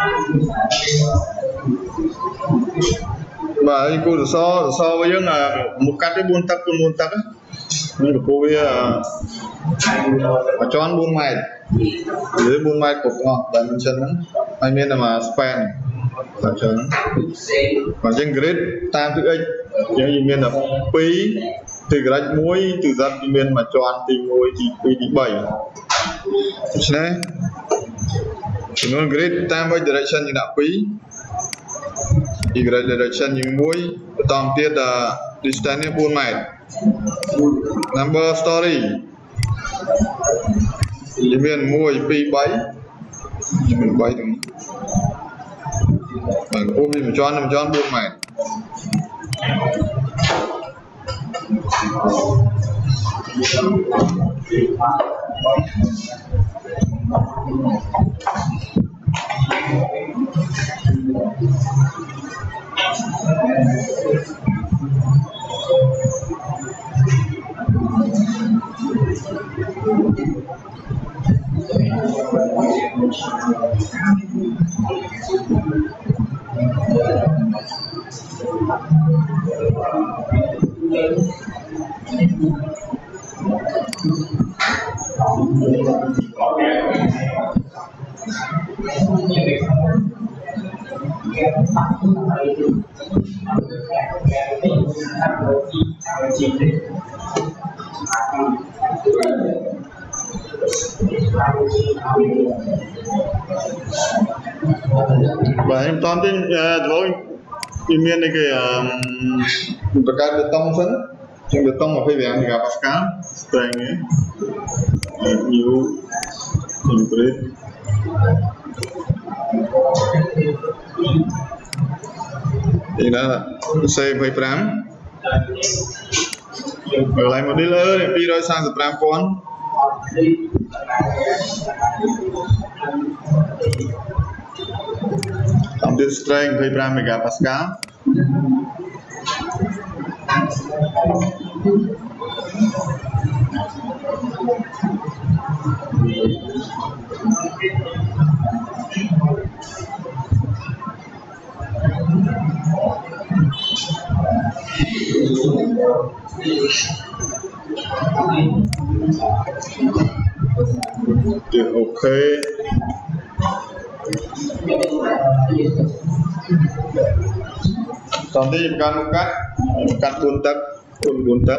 và cô so với những là một cách cái buôn tắc á nhưng mà cô với cho ăn buôn mày dưới buôn mày cục ngọt tại mình chân ai miền là mà span và chân và trên grid tam thứ x những gì miền là pi từ grid muối từ giật miền mà cho ăn từ muối thì pi thì 7 này thì nó grid tam với direction như là pi thì direction như muối tổng tiết là distance buôn mày number story thì miền muối pi 7 thì mình quay từng ôm mình cho buôn mày và em toàn tin rồi miền này cáiประกาศbeton sẵn trong beton mà phải vẽ thì gặp Pascal strength ấy nhiều grid thì là C với pram ở lại một dealer thì đi rồi sang từ pram con tổng tiết strength với pram megapascal ok còn đi cắt buôn tắc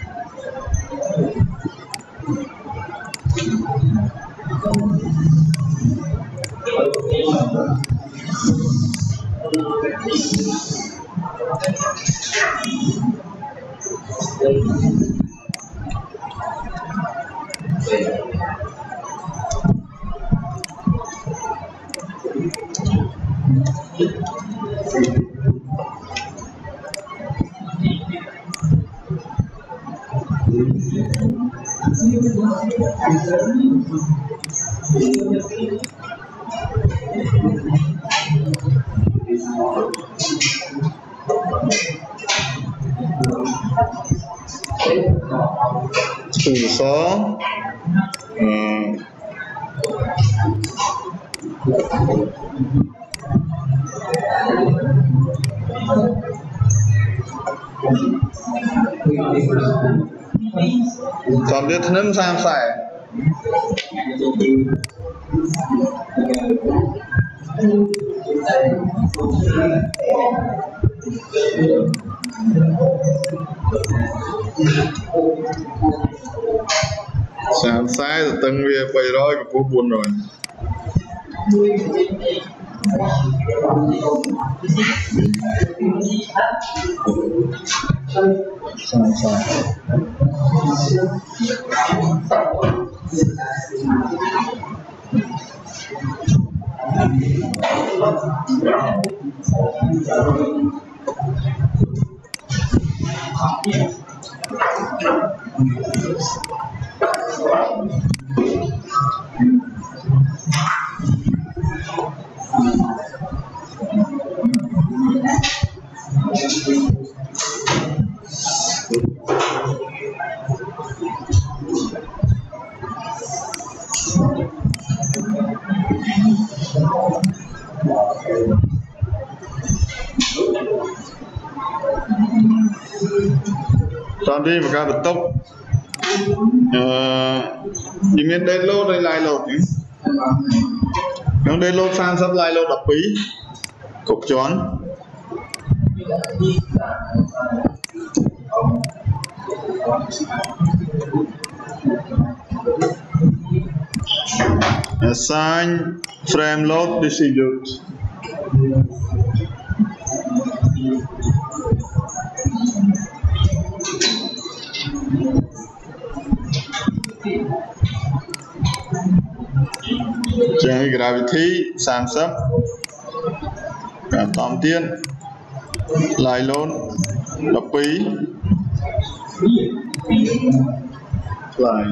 tủ xó còn biết thân sam xài sáng sai rồi từng việc vậy rồi có buồn rồi sáng sai Toàn đi một cái bật tốc thì miền đen lô đây lại lột nó đen lô sang sắp lại lột đập bí cục chón assign frame load distribute Trang gravity sản xuất tóm tiên lại lôn đập bí lại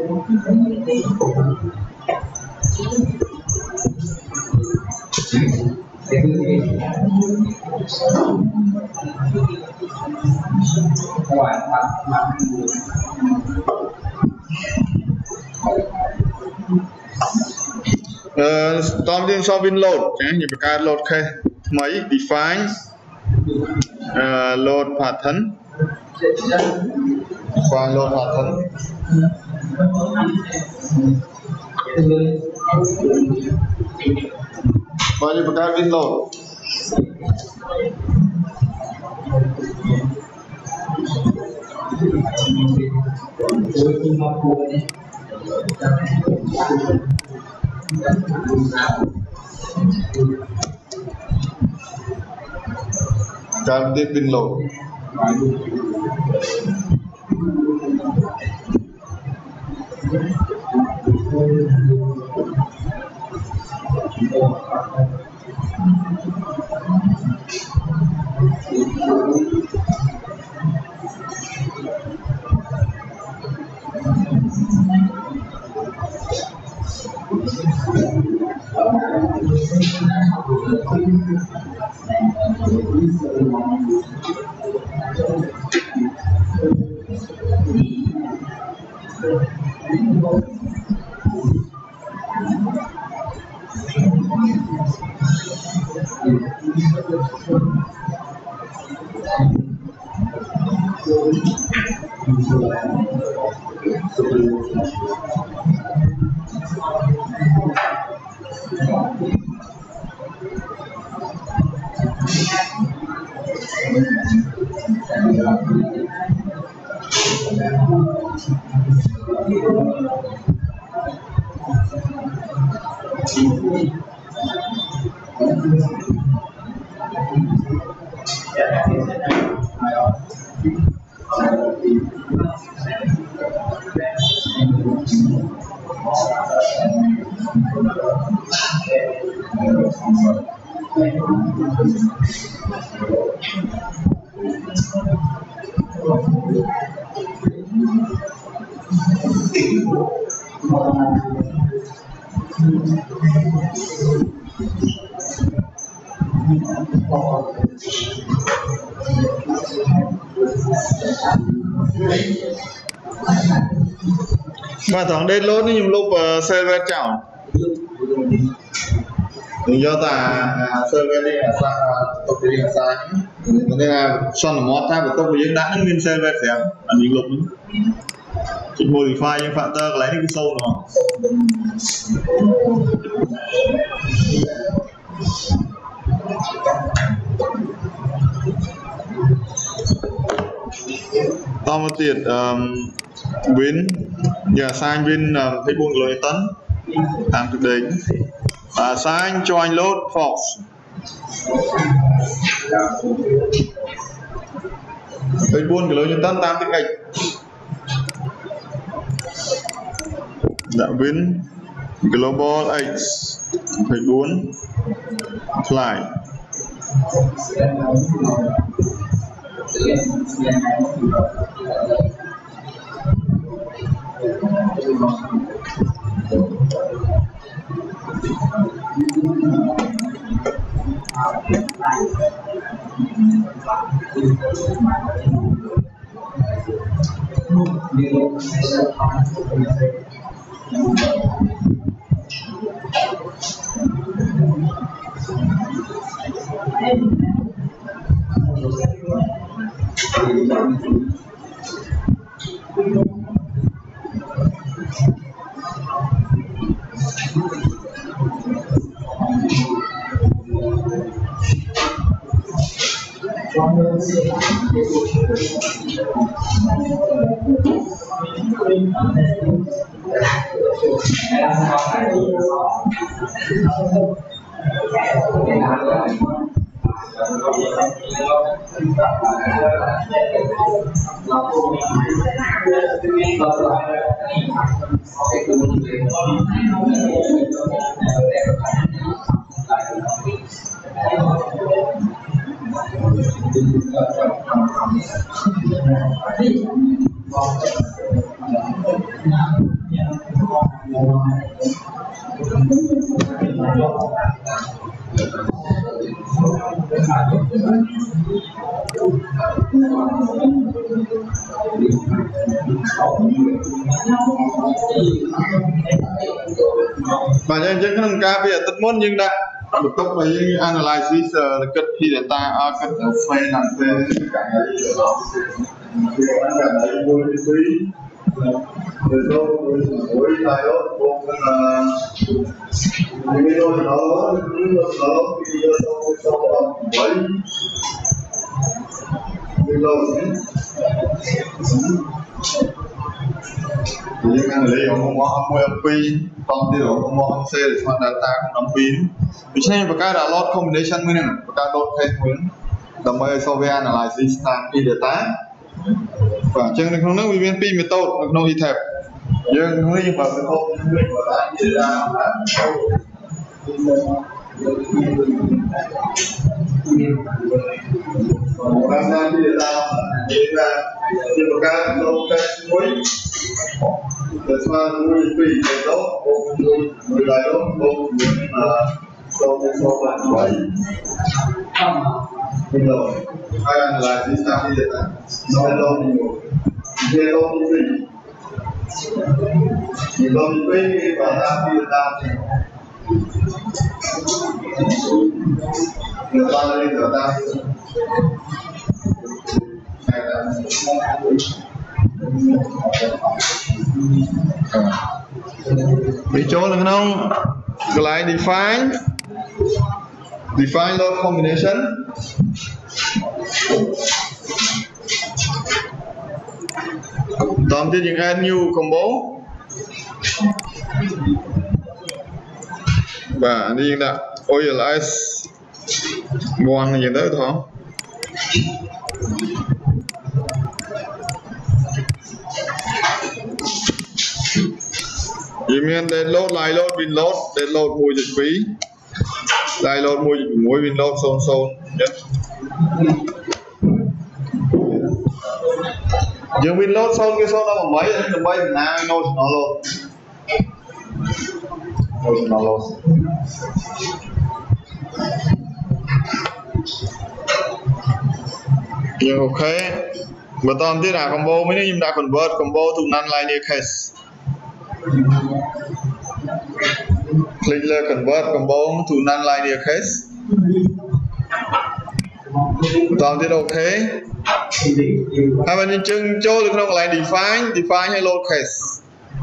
tóm tiên so với load như cái load khe mấy define load pattern define load pattern bao nhiêu cái pin load Cảm tiếp pin load và thằng đây lốt nhưng lúc server chảo do ta server đi là sao tục đi là sao nên là son là mót ta của tôi với đã nguyên server sẽ anh mình lục chỉ modify những factor lấy cái sâu nó tao một tiệt win giờ sign win thấy buồn lời tấn làm thực định sign join load false thấy buồn lời tấn tam tiếng Anh đã win global x thấy buồn apply và những cái nâng cao bây giờ tất môn nhưng đã được cấp với analysis kết khi data kết phê làm phê cả cái vui quý rồi đâu với tài đó cũng là những cái đó nó khi sau với nhưng anh lấy ông mua pi còn thì ông mua ông xe để phân data không nắm pin vì thế nên cái là load combination mới nè cái load thêm mới làm mới so với analysis time pi data và trên cái nó viên pi method nó đi thẹp nhưng nó đi vào cái không làm sao pi data thì một cái load cái cuối That's why we free the dog, we like dog, so one way. You know, I analyze this stuff here. No, I don't know. You don't free. You don't free, but not be that. The battery is that. Bị chỗ là không lại define load combination tóm tiếp những add new combo và đi là OLS one là gì đấy thôi. Vì miền dead load, line load, win load, dead load mùi dịch phí, line load mùi dịch mùi win load xôn nhưng win load xôn cái xôn đó mà mấy thì mấy thì nào nốt nó luôn nhưng ok bữa tóm tiếp là combo mới nhưng đã convert combo to non-linear case. Click là convert combo to non-linear case. Tóm tiếp ok. Hai bên nhân chứng cho được không lại define hay load case.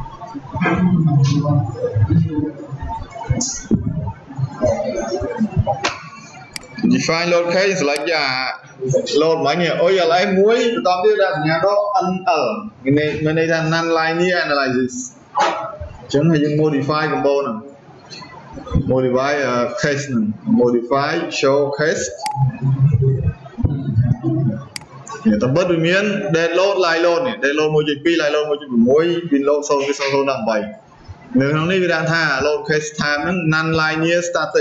Define load case là giả load mấy nhỉ? Ôi giờ lại muối tóm tiếp là nhà đó ăn ở cái này là non-linear analysis. Chúng hay dùng modify combo nào, modify case nào, modify show case. Người ta bớt được miếng dead load line load này, dead load môi dịch pi line load môi dịch môi win load sau cái sau nằm bảy. Nếu nó đi đang tha load case time non-linear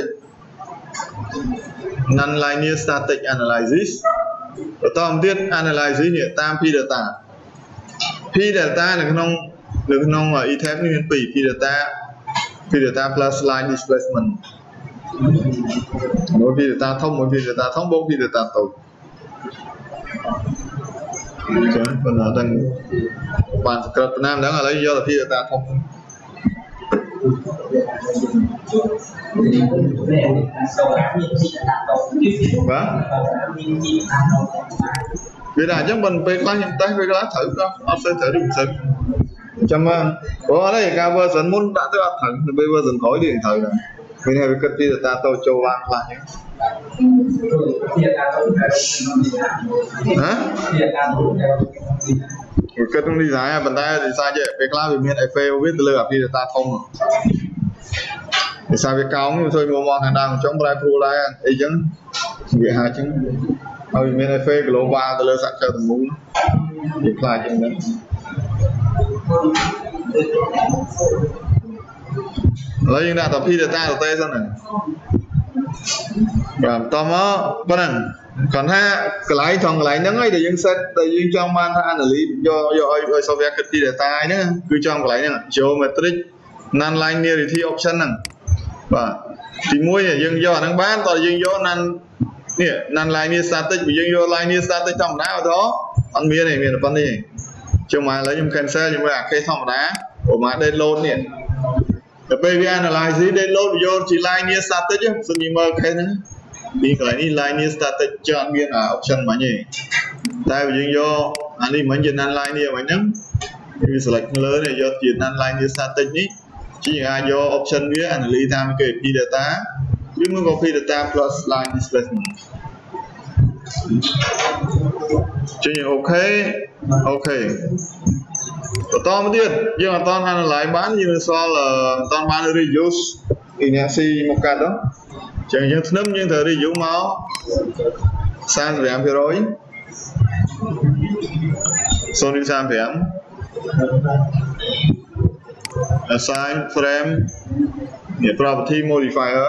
static analysis. Và tóm tiếp analysis hiện tam pi data là cái nông ở ithep như pi data plus line displacement. Mỗi pi data thông bốn pi data tụ. Còn ở đằng bàn script Nam đó là lấy do là pi data thông. vâng bây giờ chúng mình về class hiện tại về class thử đó nó sẽ thử được thử chăm có đây cả version muốn đã tới thử bây version khỏi điện thử rồi mình hay cái gì ta tôi cho bạn lại hả cái trong đi giải bàn tay thì sai chứ về class về miền Eiffel biết từ lừa đi ta thông thì sao về cao nhưng thôi mua món hàng nào trong bài thu lại ấy chứ việc hai chứ hồi miền Eiffel global từ lừa sẵn cho từng muốn việc lại chứ đấy lấy những đạn tập thi để ta đầu tê sao này và tóm nó có năng còn ha cái lái thằng lái nắng ấy để dân set để dân trong ban ăn là lý do sau việc cái thi để ta nữa cứ trong cái lái nữa geometric non-linearity option năng và thì mỗi này dân do năng bán toàn dân do non-linear static vì dân do linear static trong đá ở đó ăn miếng này miếng là phân đi chứ mà lấy những cancel nhưng mà cái thòng đá của mà download nè the baby analyze download vô chỉ linear static chứ xin đi mơ cái nữa vì cái này linear static chọn miếng là option mà nhỉ tại vì dân do anh đi mấy chuyện non-linear mà nhắm vì select lớn này do chuyện non-linear static ní chỉ là do option miếng analyze tham cái p data chứ mới có p data plus line displacement chứ ok to mộtទៀតយើងអត់តន់ analyze បានយើងសល់អត់តន់បាន reuse inertia មកកាត់đóចឹងយើងធ្នឹមយើងត្រូវ reuse មក 35% assign frame property modifier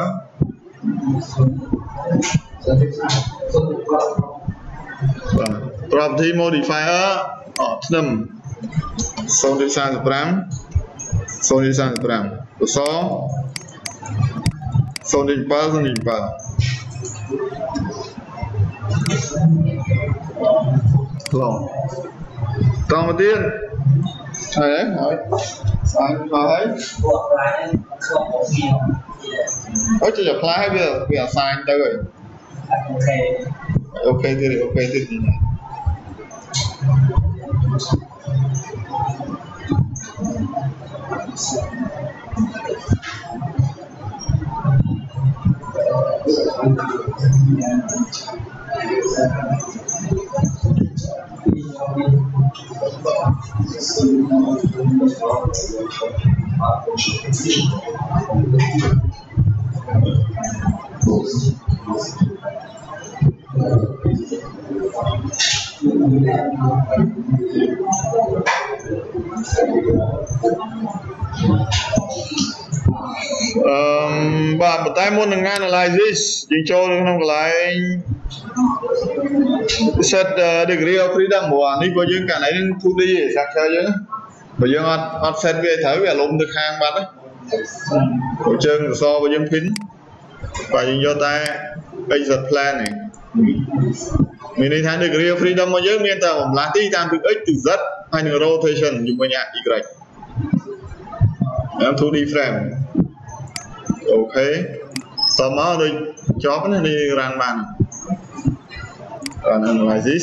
property modifier ធ្នឹម0.35 អស0.7 ឡងតមកទៀតហើយស្អាតហើយអូចុច apply វា assign ទៅហើយអូខេទៀតបាទបន្តែមុននឹង analysis យើងចូលក្នុងកន្លែង set degree of freedom ព្រោះអានេះបើយើងកាលនេះ 2D ឯសាក់chơi យើងបើយើងអត់ set វាត្រូវវាលំទៅខាងបាត់ព្រោះជើងសបើយើង pin បើយើងយកតែ exit plan នេះមានន័យថា degree of freedom របស់យើងមានតែបំលាស់ទីតាមពី x ទៅ z ហើយនឹង rotation ជាមួយនឹង y តាម 2D frame អូខេតមកដូចចប់ណានេះ run បាន run analysis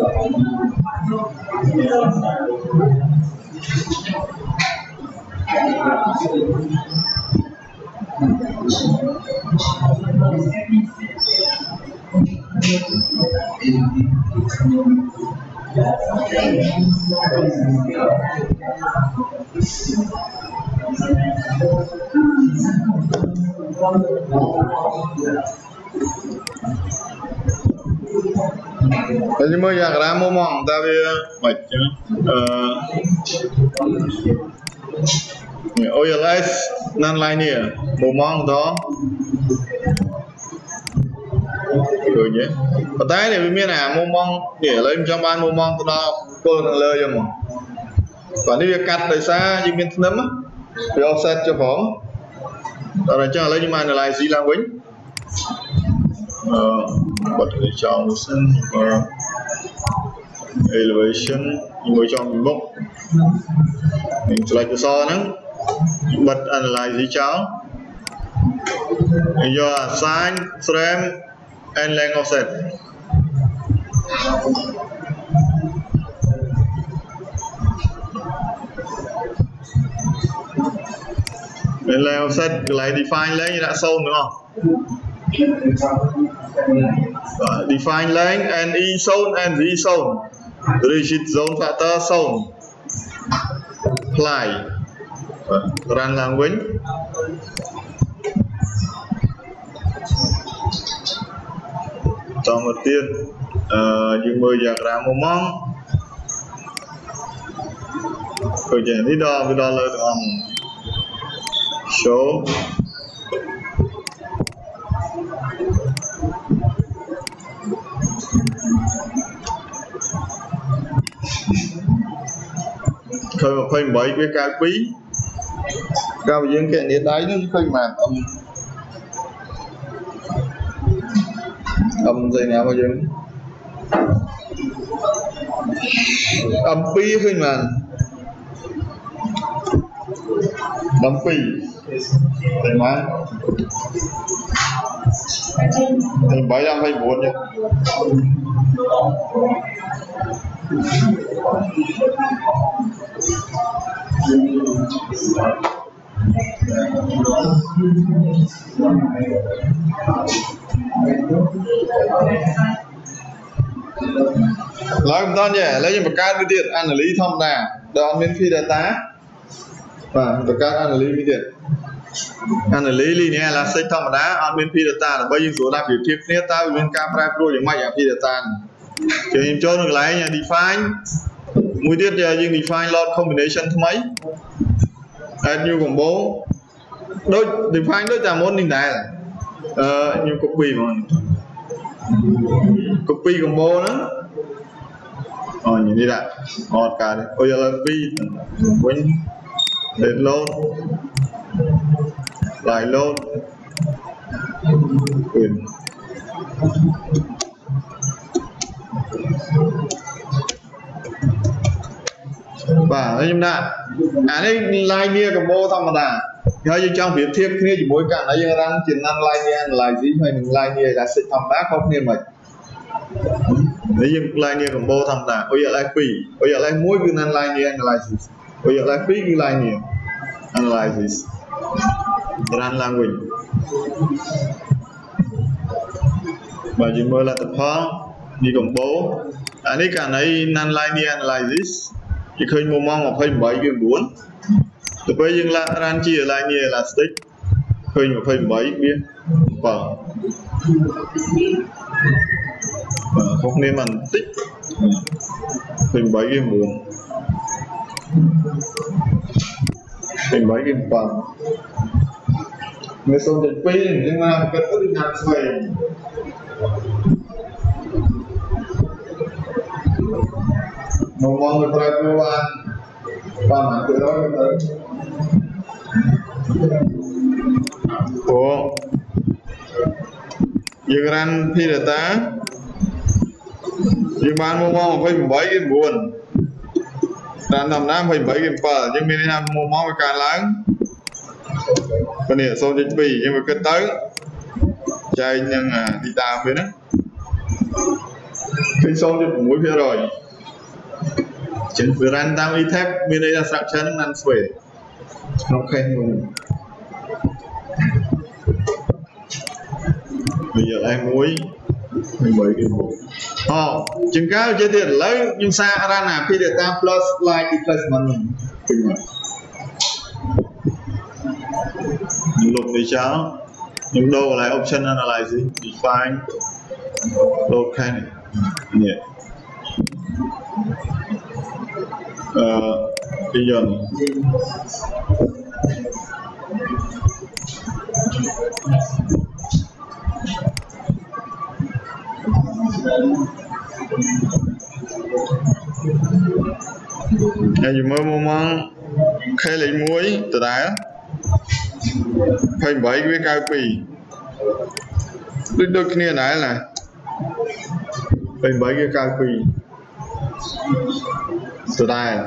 Jadi mau yang ramu mong tapi macam OLS non-linear mau mong đó rồi nhé. Và tay này bên này mua mong để lên trong ban mua mong đó cô thằng lơ cho mà. Còn nếu việc cắt đời xa như miền nấm á, thì offset cho phỏng. Rồi cho lấy nhưng mà lại gì làm quýnh. Bật để chọn sân elevation ngồi trong bốc. Mình lại cái so nữa. Bật analyze gì cháu. Giờ assign frame and length offset. And length offset lại define lấy như đã sâu đúng không? Define length and E zone and V zone. Rigid zone factor zone. Apply. Run language. Trong một tiên dùng 10 diagram một mong rồi chỉ đi đo với đo lời on show khơi một phim bảy cái cao quý cao với cái điện đáy nó khơi màn âm gì nào bao giờ âm pi khơi màn âm pi thì mà thì 724 nhé. Nói không to nhỉ, lấy một cái tiền analyze thông đà đó miễn phí data và một cái analyze tiền analyze linear là sách thông đá on miễn phí data là bao nhiêu số là biểu thiếp nét ta bên camera pro những máy phí data cho nên cho được lấy nhà define mũi tiết giờ nhưng define lot combination mấy add new combo đôi define đôi chả muốn đình này là như copy mà copy combo đó nhìn đi đã ngọt cả đấy bây giờ là pi quên để load lại load quyền và nói chung là đây line kia combo thông đà nhớ như trong việc thiếp kia chỉ mỗi cả nó giờ đang chuyển năng line là gì hay line kia là sự thầm đá không nên mày nếu như line kia combo thầm đà bây giờ lại pi bây giờ lại mỗi cái năng line kia analysis bây giờ lại pi cái line kia analysis run language và chỉ mới là tập hóa đi combo đây cả này năng line analysis chỉ khơi mua mong một phẩy 7 cái 4 từ bây giờ là ran chia lại như là stick khơi một phẩy 7 biên và không nên mình tích phẩy 7 cái 4 phẩy 7 cái 4 người sống trên pin nhưng mà cần có đi làm xoay mong người phải cố gắng và mà từ đó tới của diagram phi data nhưng bạn mong phải 7 cái buồn đàn tầm 5,7 cái phở nhưng mình làm mong phải càng lớn còn hiện số chính bì nhưng mà kết tới chạy nhưng đi tao với nó khi xong cho mũi phía rồi chính vừa ran tam y thép bên đây là sạc chân ăn xuể nó khen luôn bây giờ em muối mình mới cái mũi chừng cao chơi tiền lấy nhưng xa ra là khi để ta plus like plus money lục thì cháu những đô lại option analyze gì define ok này nhé bây giờ này dùng mơ mong khai lấy muối từ đá phải bảy cái cao pì đôi khi này là phải bảy cái cao pì từ đây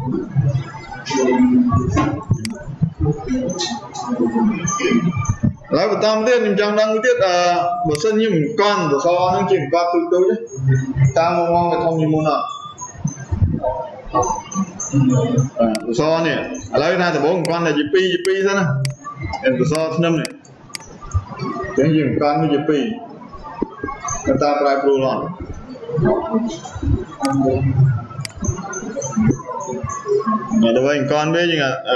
lấy một tôm tiết mình trong đang tiết một sân như một con của so nó chỉ một con tương đối đấy ta mong cái thông như môn nào so nè lấy ra thì bố một con là GP ra nè em của so năm này cái gì một con với GP người ta phải pro lon đối với con biết như là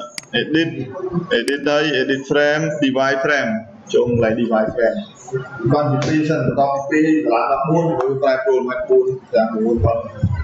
edit đây edit frame divide frame chung lại divide frame con GP sân của tao GP là buôn với phải pro mà buôn đang buôn con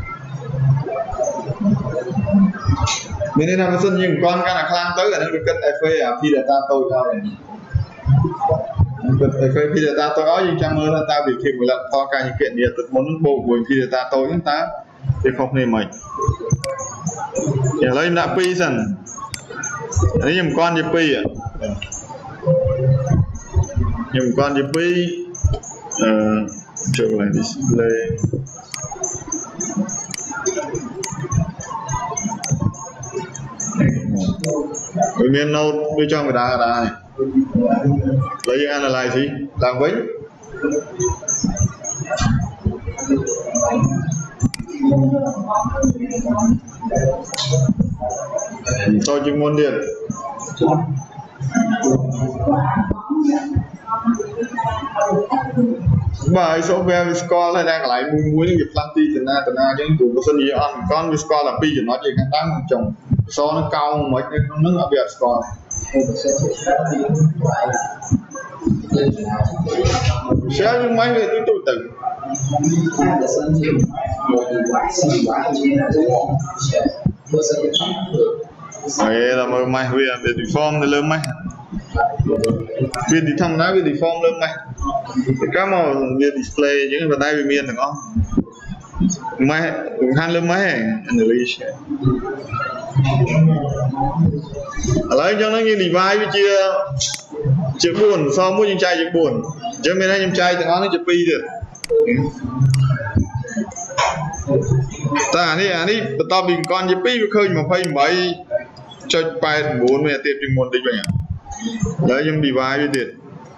mình nên làm sân những con cái là khang tới là nó được cất FA khi data tôi cho này cất FA khi data tôi có nhưng trong mơ là ta bị khi một lần to cả những kiện địa tự muốn bộ buồn khi data tôi chúng ta thì không nên mình giờ lấy đã pi dần lấy nhầm con GP nhầm con GP chỗ này display đối面nâu đưa cho người ta này lấy những analyze gì làm với tôi chuyên môn điện bài số về score là đang lại muốn những việc làm ti từ na những cụ có sân gì ăn con với score là pi thì nó chỉ ngang tăng chồng so nó cao mấy cái nó ở biệt score sẽ những mấy người tôi tự vậy là mà mày về để deform thì lớn mày viên thì thằng nói về deform lớn mày các mà về display những cái tay về miền được không mày han lớn mày lấy cho nó như divide với chia buồn so với những chai chia buồn chứ mình hay những chai thì nó chia pi được ta này tao bình con chia pi khơi mà phơi mấy cho bài 4 mẹ tiệp trên môn đi vậy nhỉ lấy những divide với tiền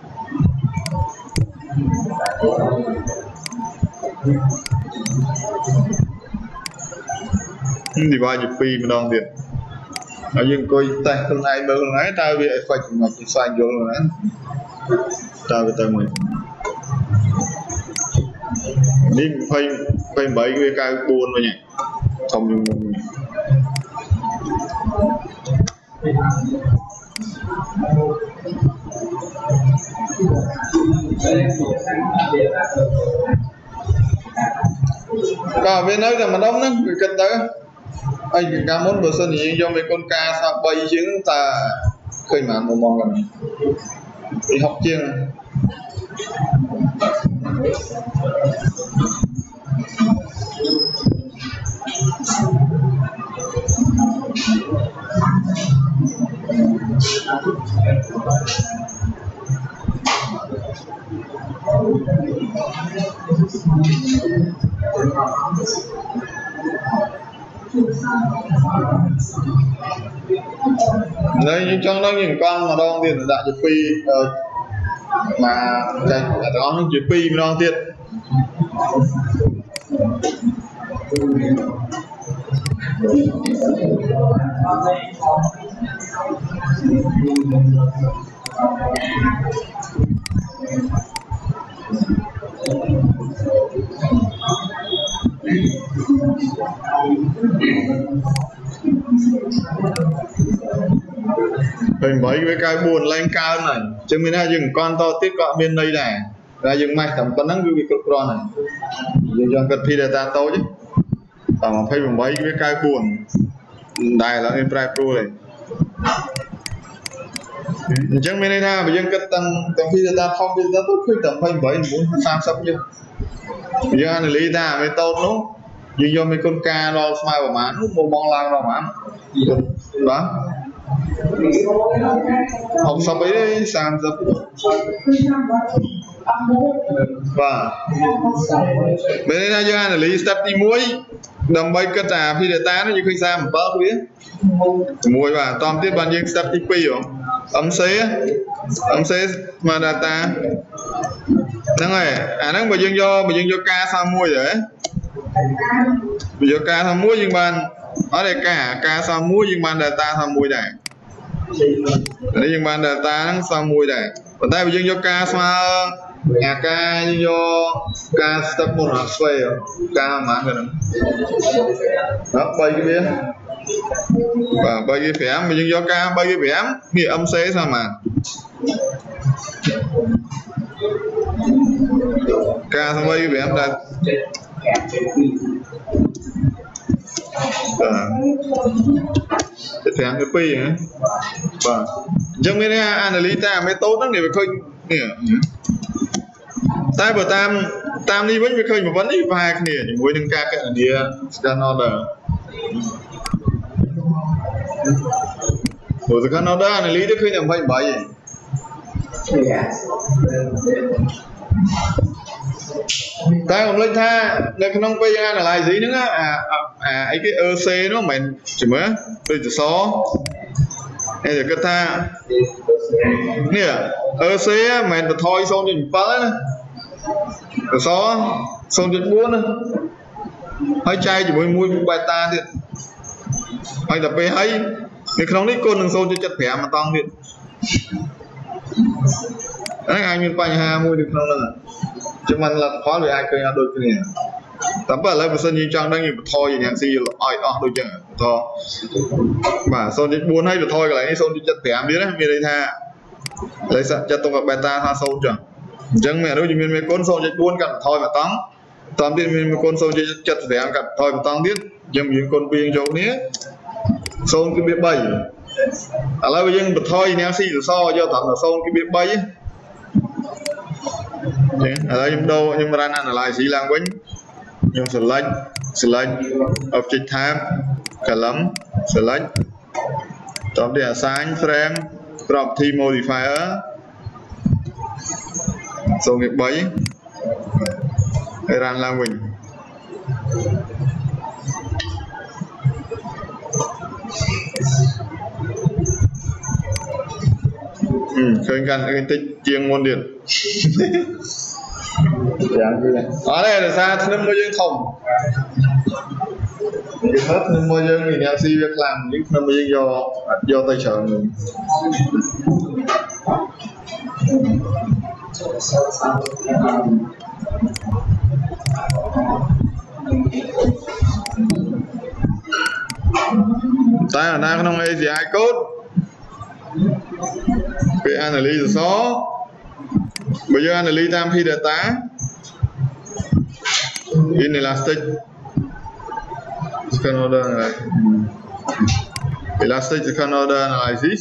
divide chia pi mà đong tiền ở những coi tay hôm nay bữa nay tao bị phải mà chỉ sai vô rồi đấy tao bị tao mình đi phơi bảy cái cao buồn rồi nhỉ không nhưng cả bên nơi là mà đông lắm người cân tới anh ca muốn bữa sân thì do mấy con ca sao bay chứ ta khơi mà một mong gần đi học chiêng đây như trong đó những con mà đo tiền đại chữ pi mà cái đó nó chữ pi mà đo tiền Mình với cái buồn lên cao này chứng minh là dừng con to tiết gọn bên đây này ra dừng mạch tầm con nắng cái việc con này dừng cho cần phi data tối chứ mà phải mình với cái buồn đài là em trai pro này chứng minh là bây giờ cái tầm phi data không phi data tốt khi tầm phải với muốn sang sắp chưa bây giờ anh lý ta mới tốt nó dừng cho mấy con ca lo smile của má nó một bong lang lo má đó học xong ấy sang dập và bên đây là do anh lý step đi muối đầm bay cất trà phi data nó như khi xa một bớt biết muối và toàn tiết bao nhiêu step đi pi rồi ấm xế mà data nó này nó bây giờ do ca sao muối rồi bây giờ ca sao muối nhưng mà ở đây ca sao muối nhưng mà data sao muối này đấy nhưng mà data nó sao mùi này còn tay bây giờ cho ca sao ca do ca step một là xoay ca mà cái đó bay cái biết và bay cái phém bây giờ do ca bay cái phém thì âm xế sao mà ca sao bay cái phém là cái pi hả và trong cái này analyta mới tốt lắm để mà khơi nè tai bờ tam đi vẫn phải khơi một vấn đề vài cái nè mỗi nâng ca cái địa scan order rồi scan order analyta khơi làm vậy bảy ta còn lên tha để không bây giờ là lại gì nữa ấy cái EC nó mình chỉ mới từ số hay là cái tha nè EC mình thôi xong thì phá đấy từ số xong thì buồn nữa hơi chay chỉ mới mua bài ta thì hay tập về hay thì không biết con đừng xong cho chặt thẻ mà tông điện đấy anh mình bài hà mua được không là chứ mình là khó để ai cười đôi cái này tấm bờ lấy một sân như trang đang nhìn thôi gì nhàng gì ỏi đôi chân thôi mà son đi buồn hay được thôi cái này son đi chặt tẻm biết đấy vì đây tha lấy sẵn chặt tung vào beta tha sâu chẳng chẳng mẹ đâu chỉ mình mấy con son chạy buồn cả thôi mà tắm tóm tiền mình mấy con son chạy chặt tẻm cả thôi mà tắm biết nhưng những con viên chỗ này son cái biết bay lấy bây giờ một thôi nhàng gì so cho thằng là son cái biết bay ở đây đâu nhưng mà đang lại gì lang quýnh nhưng select object type column select tóm để assign frame property modifier số nghiệp 7 run lang quýnh khơiกันcái tích chiêng môn điện ở đây là sao thì nó mới dương thòng cái hết nên mới dương thì MC việc làm những nó mới do tay trợ mình ta ở đây không API code cái analyze số bây giờ analyze tam phi data in elastic second order elastic second order analysis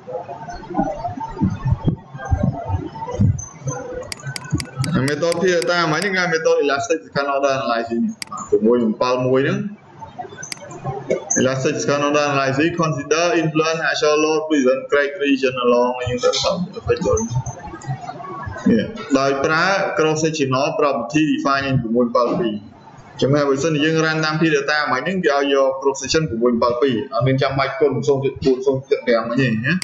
method phi data mấy những cái method elastic second order analysis của môi một pal môi nữa elastic second order analysis consider influence actual load present crack region along những sản phẩm phải rồi đời pra cross sectional property define của môi pal pi chúng ta bây giờ những random phi data mấy những cái do cross section của môi pal pi ở bên trong mạch cùng xong chuyện kèm cái gì nhé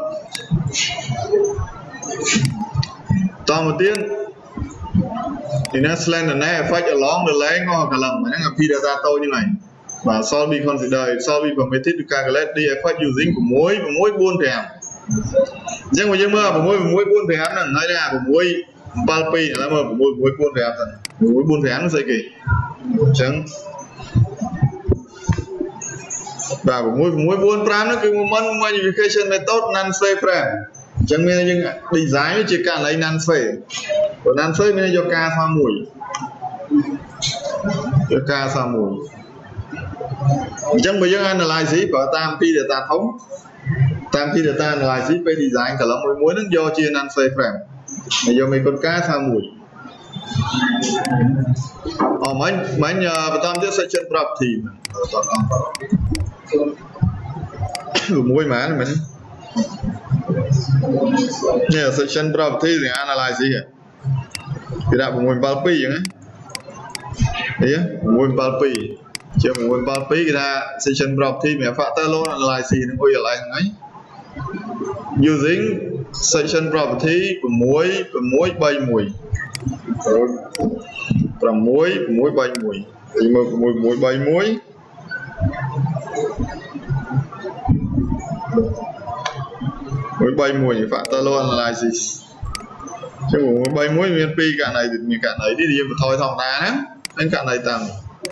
toàn một tiên thì nó slenderness effect along the length hoặc là lần mà nó p data tôi như này và solve consider solve permitted to calculate the effect using của mối buôn thèm nhưng mà mơ của mối buôn thèm là nói ra của mối palpi là mơ của mối buôn thèm mối buôn thèm nó sẽ kỳ chẳng và của mối buôn pram nó cứ moment modification method non safe frame chẳng mình nhưng design chỉ cả lấy non safe còn non safe mình cho ca pha mùi cho ca pha mùi chẳng bây giờ analyze của tam pi data thống tam pi data analyze về design cả là mối nó do chia non safe frame bây giờ mình còn ca pha mùi mấy nhờ tam tiếp section property mối má này mình nè section property thì analyze gì cái đạo của mối palpi vậy đấy mối palpi chưa mối palpi cái là section property mà factor luôn analyze nó ôi lại ấy using section property của mối bay mùi và mối bay mùi thì mối bay mối bay mùi phải ta luôn là gì chứ mùi bay mùi miền pi cả này thì mình cả này đi thôi thòng đá á anh cả này tầng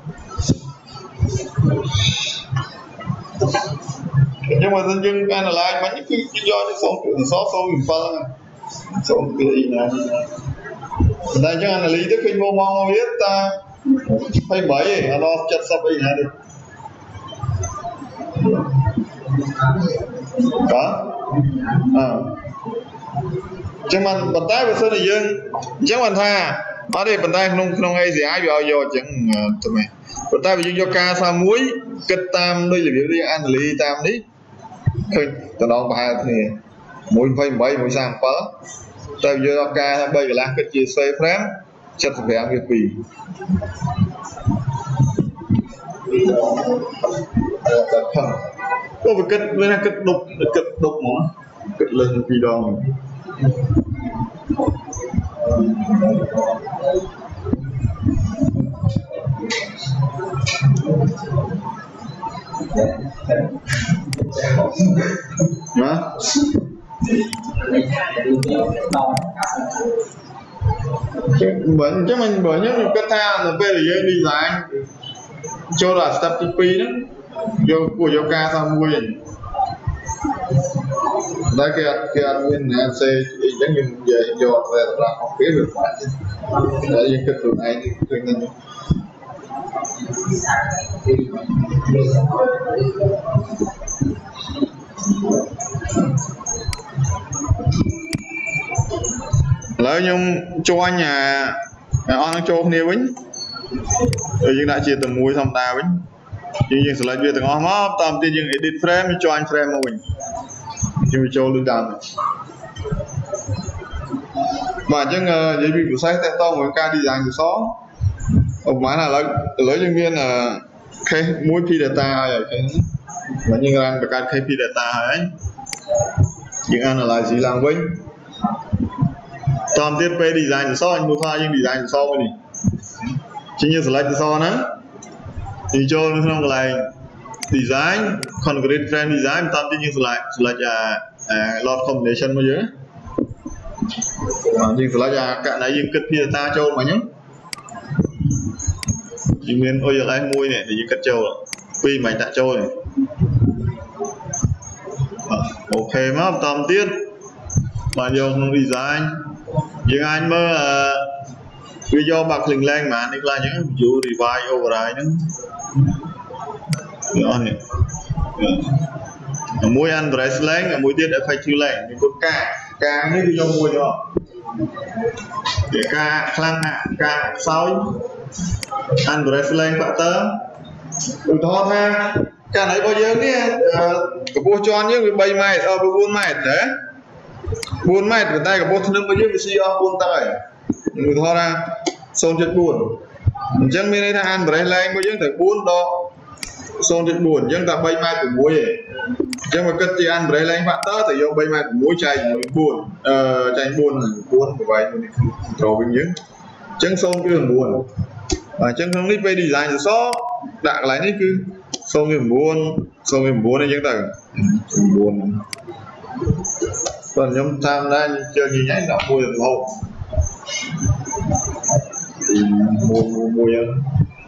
nhưng mà dân dân analyze mà những cái do cái số mình phân số cái gì này đây cho analyze tới khi mong biết ta phải bảy nó chất sắp ấy này được có chẳng mà bàn tay của sơn này dân chẳng bàn tha ở đây bàn tay không ai gì ai vào vô chẳng tụi mày bàn tay bị dân cho ca sa muối kết tam đây là biểu đi ăn lì tam đi thôi tao nói bài thì muối phải bảy muối sang phở tay vô cho ca bây giờ là cái chia xoay frame chất phải ăn cái gì có phải kết đục mà kết lên phi đòn hả chứ mình bởi những cái thang là về là design cho là step pi đó của yoga sa mui đây cái admin này sẽ giống như về do là học phía được mà để những cái tụi này thì nên lỡ nhưng cho nhà on cho nhiều bánh rồi nhưng đã chia từ mùi xong ta bánh nhưng sẽ lại việc từng ngõ móc tầm tiên nhưng edit frame cho anh frame mình nhưng cho lưu đàn mà chứ giấy bị của sách tên to một ca design của xó ông má là lấy nhân viên là cái mũi pi data rồi mà nhưng anh phải cái pi data ấy nhưng anh là gì làm với tầm tiếp về design của xó anh mua pha nhưng design của xó này chính như slide của xó nữa thì cho nó không lại design concrete frame design tạm như slide lot combination bao nhiêu nhưng slide cả này nhưng kết phía ta cho mà nhá chỉ miền ôi giờ lại mui này thì cắt châu quy mày tạ châu này ok mà tạm tiết mà dùng design nhưng anh mơ video bạc lình lên mà anh là những ví dụ revise override nữa này môi ăn dress lên môi tiết effective lên những con ca như video môi đó để ca khăn ca sau ăn dress lên bạn tớ từ đó ha ca này bao nhiêu nhé có bố cho những bay mày buôn mày đấy buôn mày của tay của bố thân bao nhiêu cái gì buôn tay người thôi ra xôn chết buồn chẳng mình đây là ăn dress lên bao nhiêu phải buôn đó xôn chết buồn chẳng ta bay mai của muối ấy chẳng mà cất thì ăn dress lên bạn tớ thì vô bay mai của muối chay buồn chay buồn của vậy rồi bình nhưỡng chân sông cái buồn và chân không đi về design thì so đã lại đấy cứ sông cái buồn này chân tầng buồn còn nhóm tham gia chơi như nhảy đã mua được hậu thì mua nhân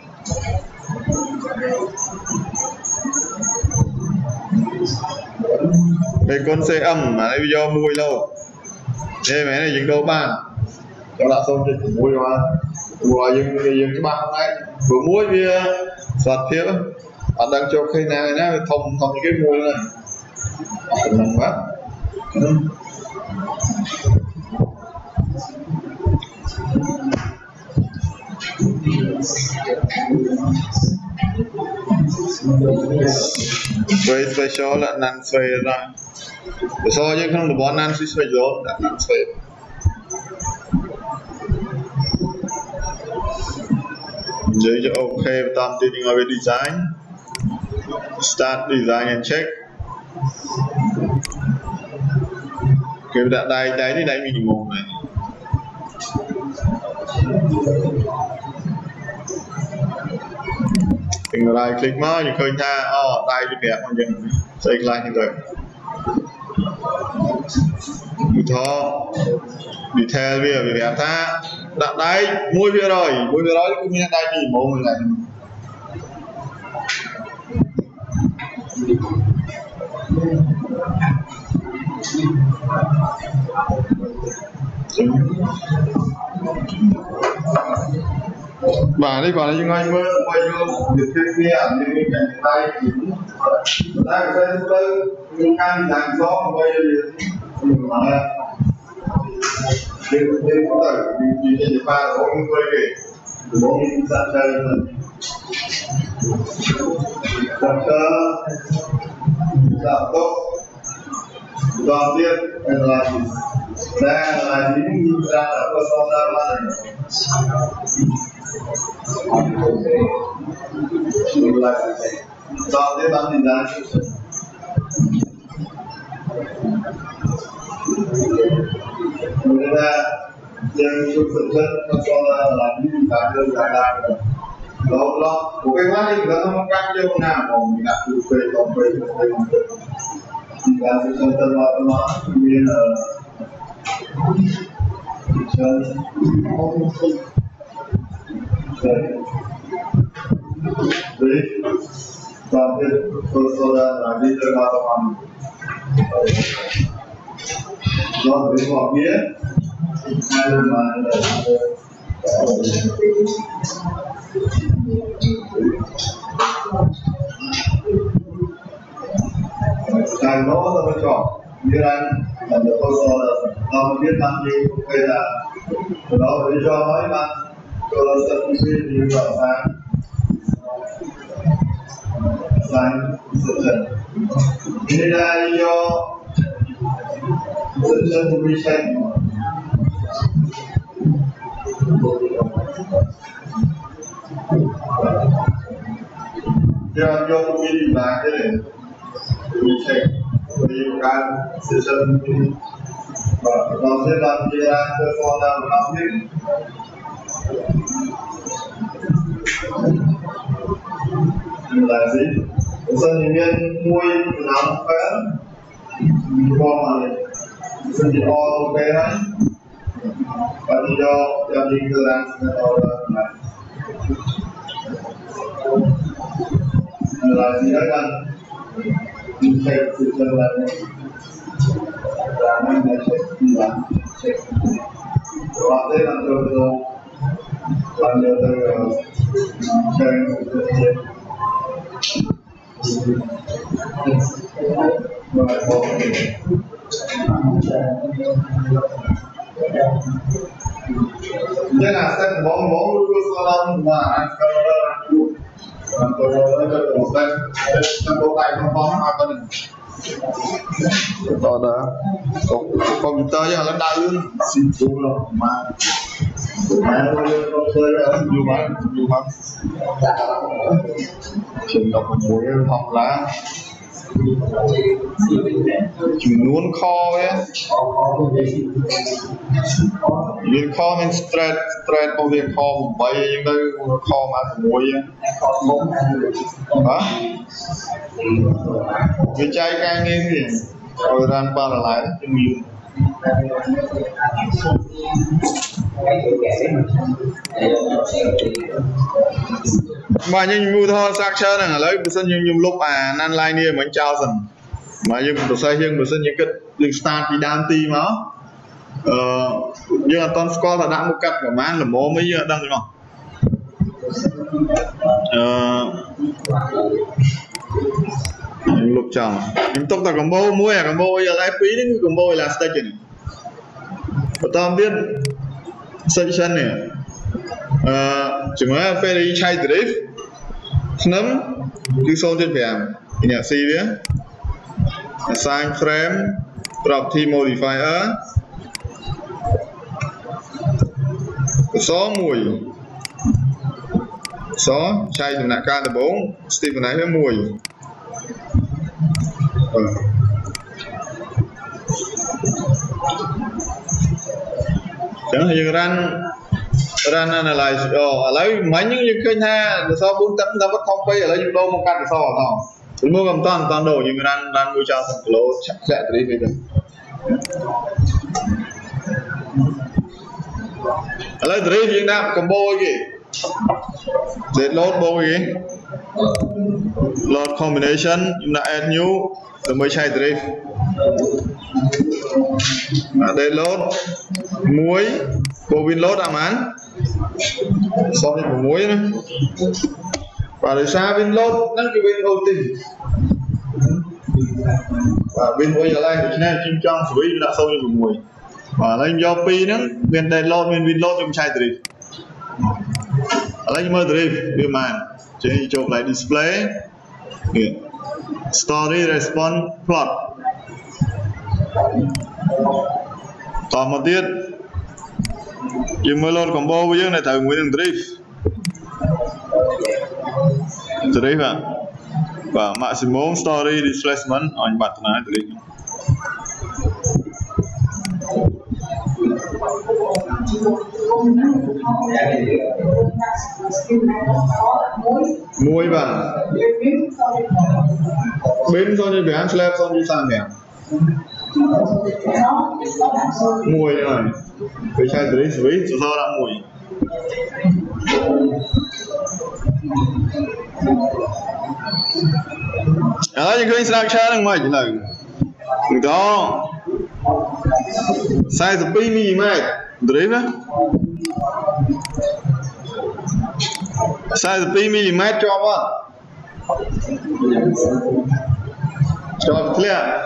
đây con xe âm mà bây giờ mua lâu đây mấy này dính đâu bàn cho là xong thì mua mà mua dừng cái bàn hôm nay vừa mua bia soạt thiếp bạn đang cho khi nào này thông cái mua này ngon quá Very special là nan xoay ra so chứ không được bọn nan xoay rồi là nan xoay giờ cho ok tạm tin vào design start design and check cái đáy thì đáy minimum này từng lại click mới thì khơi tha đáy đi đẹp mà dừng xây lại như vậy đó detail bây giờ bị đẹp tha đặt đáy môi bây rồi cũng như đáy minimum này mà đây còn là những anh mới vô việc thêm kia thì mình cảnh tay tay của tôi nhưng ăn hàng xóm bây giờ mình mà đừng có thể vì trên pha có những người kể bố mình sẵn chơi sẵn chơi giảm tốc toàn tiết là những ra là có so ra là toàn tiết bán thì ra người ta dân chung thực chất nó cho ra là những cái đơn giản là đó của cái mắt thì nó không cắt cho con nào mà mình đặt được về còn về và sự chân nó như là chân đấy và tôi so ra là đi chơi vào tầm nó đến một phía hai bên mà càng nó tôi chọn như anh là được tôi so là nó biết ăn gì bây là từ đó để cho nói bạn tôi sẽ suy nghĩ vào sáng sự thật nên là do sự chân của mình xem do mình là cái này mình xem vì cái sự chân và nó sẽ làm gì ra cho con nào làm gì là gì sân thì viên môi nóng phén qua mà này sân thì ok đấy và thì do đi cơ đang này là gì đấy bạn mình xem sự chân là mình là check và thế là tôi làm được xem sự chân Jadi aset bom dulu soalan mana kalau ada proses tempat bom apa nih? Đó đó, komputer chứ là đau luôn, xin chú rồi mà tôi dùng mà chuyển động mũi học lá ជំនួនខវាមានខមាន straight របស់វាខ8អញ្ចឹងទៅខមក6វាចែកការងារវាឲ្យរានបានឡើយជំនួនមកយើងមើលថត structure ហ្នឹងឥឡូវបើសិនខ្ញុំលុបអា non-line នេះមិនចោលសិនមកយើង process យើងបើសិនយើងគិតយើង start ពីដើមទីមកយើងអត់តន់ស្គាល់ថាដាក់មុខកាត់ប្រហែលល្មមអីយើងអត់ដឹងទេនោះខ្ញុំលុបចោលខ្ញុំទុកតែកំបោមួយអាកំបោ ELF2 នេះគឺកំបោ elastic ទេបន្តទៀត section នេះជាមួយពេលឆៃ drift ឆ្នាំគឺ 0.5 នេះ C វា assign frame property modifier សមួយសឆៃដំណាក់កាលដំបូង stiffness វា1ចឹងយើងrun analyze ឥឡូវមិញយើងឃើញថាអក្សរ4ទឹកដល់ធំពេកឥឡូវយើងដូរមកកាត់អក្សរអត់ផងពីមុនមិនតាន់ដូរយើងrunមួយចោល10គីឡូឆាក់ធ្លាក់ត្រីវិញទៅឥឡូវត្រីយើងដាក់កំបោអីគេ Dead load បូអីគេ load combination ខ្ញុំដាក់ add new ដើម្បីឆៃ drift dead load 1 bô win load អាម៉ាន6ណាបាទដោយសារ win load ហ្នឹងគឺ win outing បាទ win មួយឡើយដូច្នេះខ្ញុំចង់ស្វីដាក់0.6បាទឥឡូវយក2ហ្នឹងមាន dead load មាន win load ខ្ញុំឆៃ drift ឥឡូវមើល drift វាម៉ានចេញចូល play display story response plot តមកទៀតយើងមើល load combo របស់យើងនៅត្រូវមួយនឹង drift បាទ maximum story displacement អញបាត់ណា drift មួយបាទ bên 0.5 slab 0.35មួយហើយវាឆៃ drift ស្វីសសរដាក់មួយឥឡូវយើងឃើញ structure ហ្នឹងមកឥឡូវដល់42 mm drift ណា42 mm ជាប់អត់ជាប់ធ្លាក់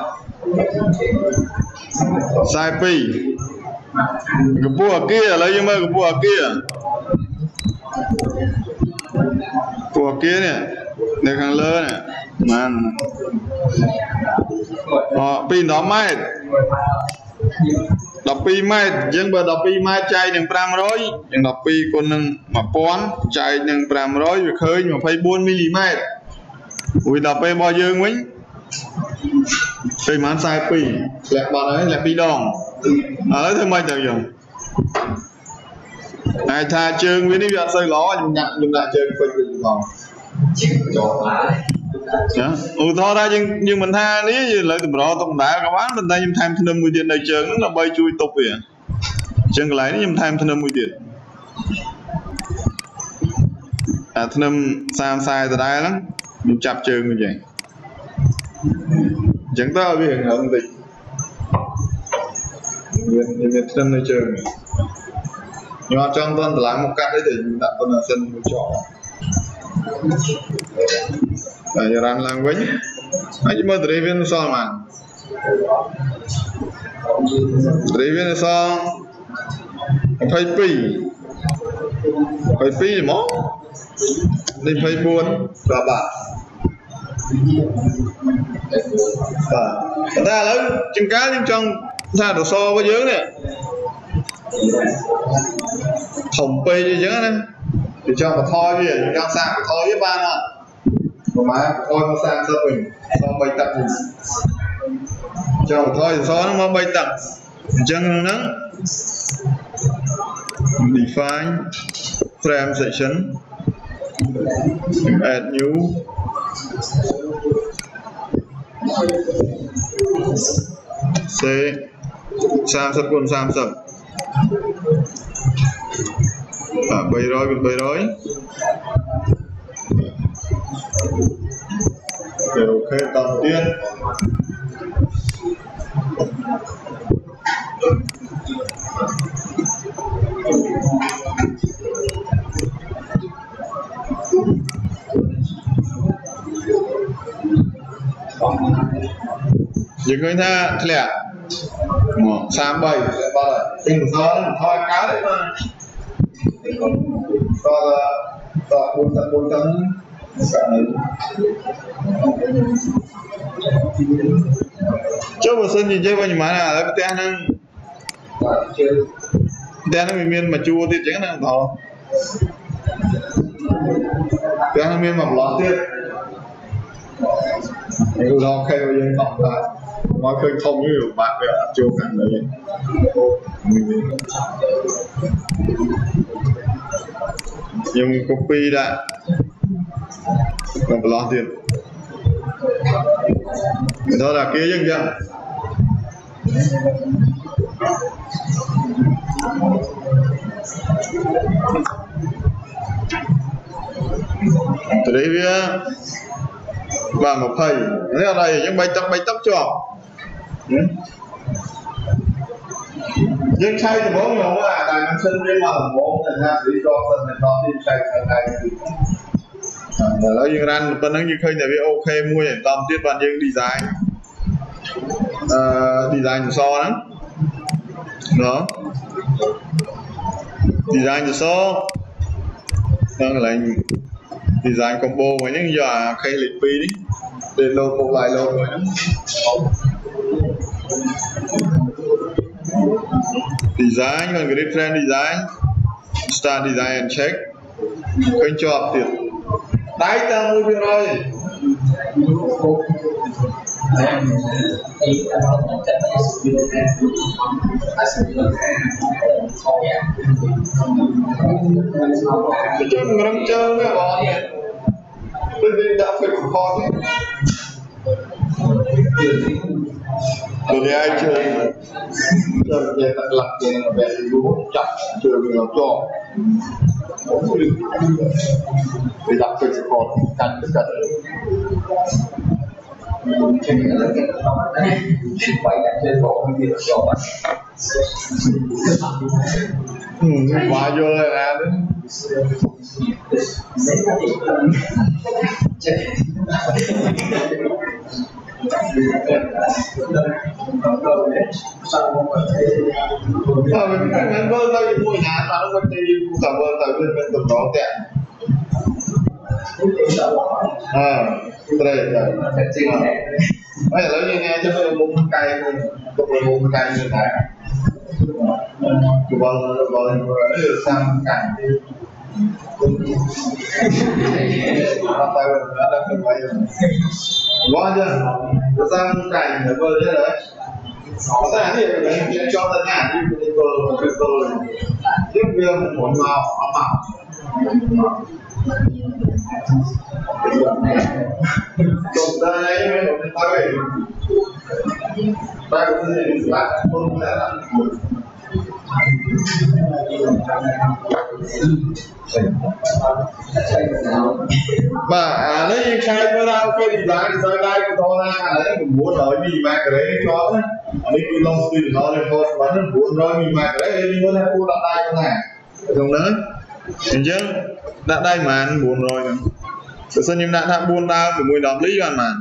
42កម្ពស់អគារឥឡូវយើងមើលកម្ពស់អគារនេះនៅខាងលើនេះបាន210 ម៉ែត្រ12 ម៉ែត្រអញ្ចឹងបើ12 ម៉ែត្រចែកនឹង500អញ្ចឹង12គុណនឹង1000ចែកនឹង500វាឃើញ24 មីលីម៉ែត្រមួយដល់ពេលរបស់យើងវិញពេលប្រហែល42ធ្លាក់បាត់ហើយធ្លាក់2ដងឥឡូវធ្វើម៉េចទៅយើងហើយថាជើងវានេះវាអត់សូវល្អខ្ញុំដាក់ជើងពេញវិញផងចូលហើយចាឧទាហរណ៍ថាយើងមិនថានេះឥឡូវតម្រទុកដែរក៏បានប៉ុន្តែខ្ញុំថែមធ្នឹមមួយទៀតនៅជើងហ្នឹងដើម្បីជួយទប់វាអញ្ចឹងកន្លែងនេះខ្ញុំថែមធ្នឹមមួយទៀតអាធ្នឹម30 ដដែលហ្នឹងខ្ញុំចាប់ជើងវិញចឹងអញ្ចឹងទៅឲ្យវារឹងបន្តិចមានធ្នឹមនៅជើងខ្ញុំអត់ចង់បន្តឡើងមកកាត់ទេតែខ្ញុំដាក់ប៉ុណ្ណាសិនមួយចោលតែរ៉ាន់ឡើងវិញហើយមើល drift វាសល់ហ្មង drift វាសល់22មកនេះ24បាទបាទតែឥឡូវជាងកាលខ្ញុំចង់ថារសរបស់យើងនេះធំពេកអញ្ចឹងណា thì cho một thôi bây giờ chúng ta sang một thôi với ba nè má thôi nó sang sơ mình xong bay tập mình cho thôi nó mau bay tập chân nó define frame section add new C 30 con 30 700 con 700 ok đầu tiên những người ta lẻ 37 sẽ bao giờ tình thôi cá đấy mà còn 4 tấn cho một sân nhìn chơi bao nhiêu má là cái tên nó miền mà chua thì chắc là thò tên nó miền mỏng lót tiết điều đó khi bây giờ tổng lại nói khơi thông như kiểu bạn vậy chưa cần đấy nhưng copy đã còn lo tiền đó là kia dân chưa từ đấy với và một thầy thế là đây những bay tóc cho nhưng sai thì bố nhiều là đài nam sinh với mà bố thành ra lý do phần này nó đi sai này là dương ran tân ứng như khơi này với ok mua để tóm tiết ban dương design design so đó design so đang là design combo với những giờ khay lịch pi đi để lột một lại lột rồi design còn grid frame design start design and check kênh cho tiền đáy ta mua việc rồi chứ mình đang chơi với bọn này tôi đã phải khó thế rồi ai chơi về tận lập tiền về lúa chặt chơi mình cho để đặt cái còn cắt tất cả vậy là chơi bộ như là cho bạn quá vô là ra đấy mình ăn bơ tao mua nhà tao nó vẫn đi tao bơ tao bên tầm đó tẹt đây bây giờ lấy như nghe cho nó mua cây mua cây như này vâng sang cảnh tay mình đã được quay rồi quá chưa sang cảnh ở bờ thế đấy ta thì mình sẽ cho tất cả những cái cơ tiếp viên một màu còn đây mình ta về ta cũng sẽ làm không là mà lấy khai với tao cái design đây của tôi là đấy mình muốn nói gì mà cái đấy cho đấy mình cứ long suy nó lên thôi mà nó muốn nói gì mà cái đấy đi muốn là mua đặt đây con này không đấy hình chứ đặt đây mà anh buồn rồi tự nhiên em đã buồn tao của mùi đọc lý cho anh mà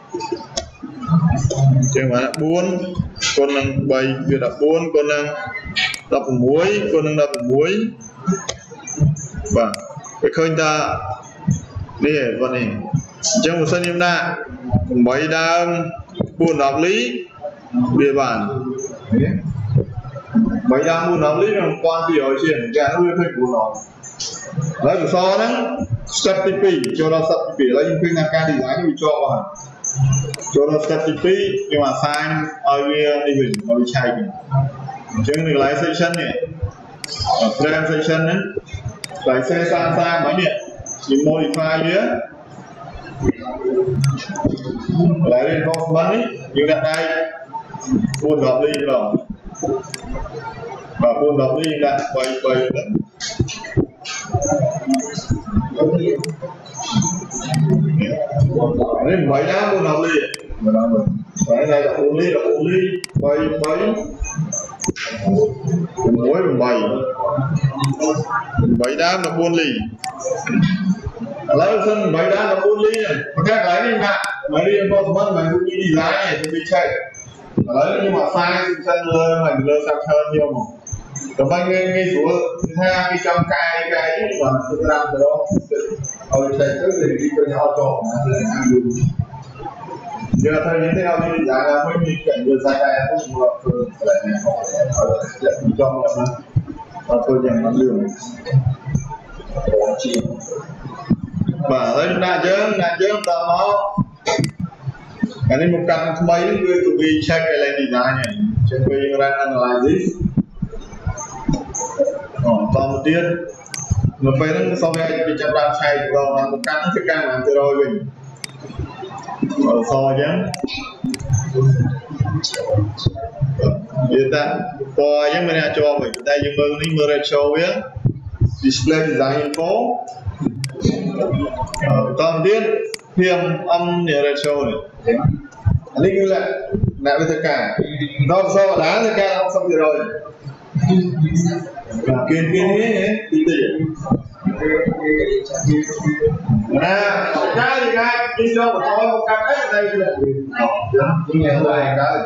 chứ mà buồn con đang bày việc đọc buồn con đang đọc muối con đang đọc muối và cái khơi ta đi con này trong một sân em đã bày đang buồn đọc lý địa bàn bày đang buồn đọc lý là quan điều chuyện cái nó hơi buồn rồi đấy so đấy step tí pi cho nó step tí pi lấy những cái ca design như cho vào cho nó step tí pi nhưng mà sign ở đây mình ở bên trái mình chứ mình lấy section này frame section đấy lấy xe sang mấy này thì modify nhé lấy lên box bắn ấy nhưng đặt đây buôn đọc đi rồi và buôn đọc đi đặt quay nên mấy đá buôn đọc đi cái này là buôn ly quay mỗi bảy đá là buôn ly lấy sân bảy đá là buôn ly này các lấy đi nè mấy đi box bắn mà cũng đi design này thì đi chạy đấy nhưng mà sai chân mình lơ sang hơn nhiều mà còn bây ngay số hai cái trong cái mà tôi làm từ đó rồi chạy trước thì đi cho nhau trộn ăn được giờ thời như thế nào thì giá là mớiมีcảnh vừa dài dài không được lại này chạy trong là nó tôi dành nó đường mà đấy đã chứ tao nó cái này một căn mấy người tụi mình check cái lên design này check về run analysis còn một tiên một cái nó sau này bị chậm đạp chạy rồi là một căn sẽ càng làm từ rồi mình ở sau nhé hiện tại coi những bên này cho mình đây những bên này mới show nhé display design info còn tiên thêm âm để show này anh ấy lại lại với tất cả nó sao đá tất cả nó xong rồi kiên thế tí cái gì ngay đi cho một thôi một cặp đấy đây là nhưng nghe lại cái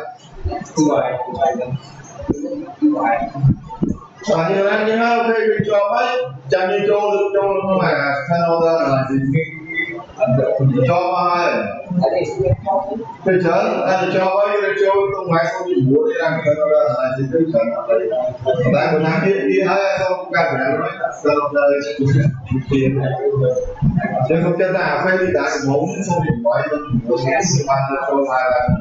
và như anh như nào khi mình cho mấy chẳng như cho mà channel ra là gì cho mai thì chấn anh cho bao nhiêu cho không phải không chỉ muốn đi làm cái đó là chỉ cái chấn tại mình làm đi hai xong cả cái nói xong đây tiền chứ không chân nào phải đi đại bốn xong thì nói một cái sự ban cho mai là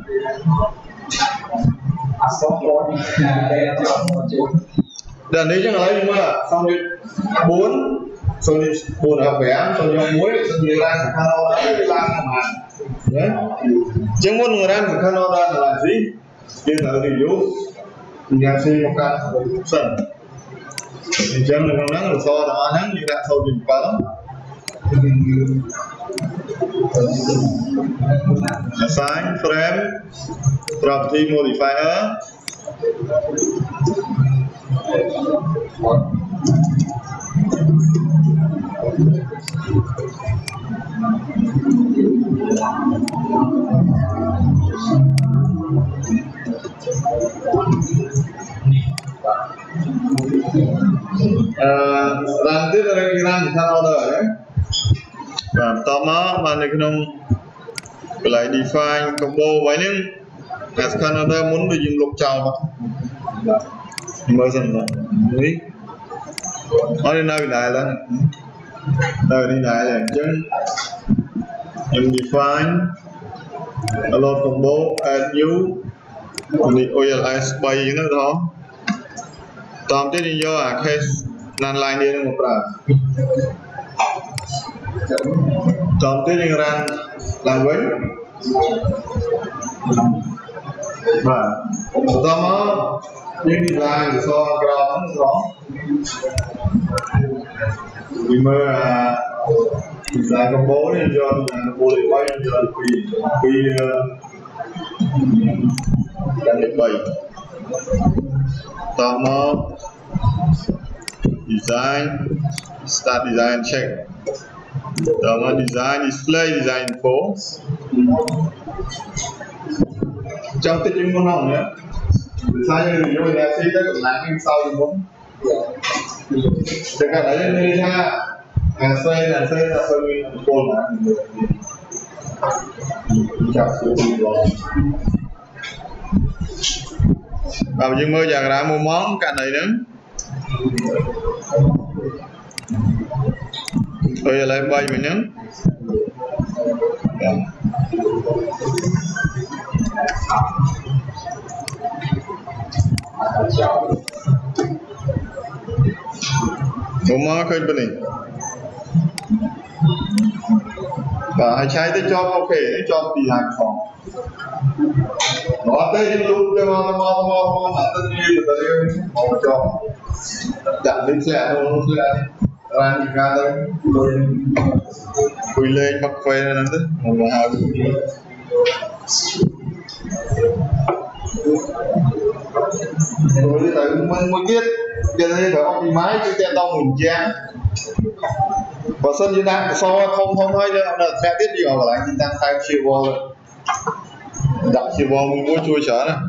đợt đấy chắc là lấy nhưng mà xong đi bốn xong đi buồn học vẽ xong đi muối xong đi làm phải khăn đó đi làm mà đấy chứ muốn người làm phải khăn đó là gì nhưng là review nhà xin một cái sân thì chân là con nắng so đó nắng như đã sâu nhìn quá lắm assign frame property modifier làm tiếp là cái làm sao đó đấy và tóm nó mà này không lại define combo vậy nên as Canada muốn được dùng lục trào mà mới dần rồi đấy nó đi nơi lại là nơi đi lại là chứ em define a lot combo add new thì OLS bay nữa đó tóm tiếp đi vô case nan line đi một ra tóm tiếp đi ra làm với và tóm nó những design so ground đó vì mơ design combo này cho combo để bay cho quy đang được bay tóm nó design start design check tóm nó design display design info trong tích những môn học nữa sao như mình vô nhà xây tất cả lại nhưng sau thì muốn tất cả đấy nên ha xây là mình côn là mình được chào sự gì đó và nhưng mơ giờ đã mua món cả này nữa Rồi lại bay mình nhấn. Mà khơi bên này. Và hai trái tới cho ok để cho bị hàng phòng. Nó tới những lúc cái mà tất nhiên là tới cho chặn đến xe thôi ra đi ra đây rồi quỳ lên bắt quay lên đấy một hào rồi tới mình mới biết cho nên phải học đi máy cái tên tao mình chán và sân như đang so không hay nữa là sẽ biết gì ở lại đang thay chiều vô đặt chiều vô mình mua chui chở này